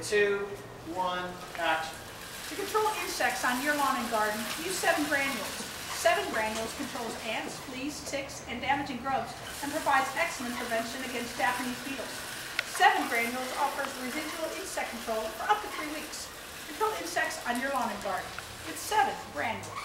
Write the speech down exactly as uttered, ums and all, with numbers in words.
two, one, action. To control insects on your lawn and garden, use seven granules. Seven granules controls ants, fleas, ticks, and damaging grubs, and provides excellent prevention against Japanese beetles. Seven granules offers residual insect control for up to three weeks. Control insects on your lawn and garden with seven granules.